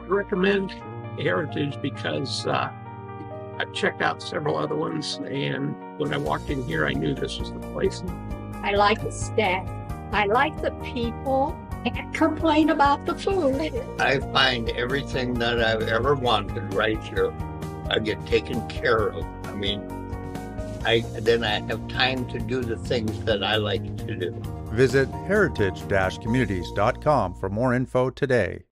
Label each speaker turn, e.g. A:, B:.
A: recommend Heritage because I've checked out several other ones, and when I walked in here, I knew this was the place.
B: I like the staff. I like the people. Can't complain about the food.
C: I find everything that I've ever wanted right here. I get taken care of. I mean, then I have time to do the things that I like to do.
D: Visit heritage-communities.com for more info today.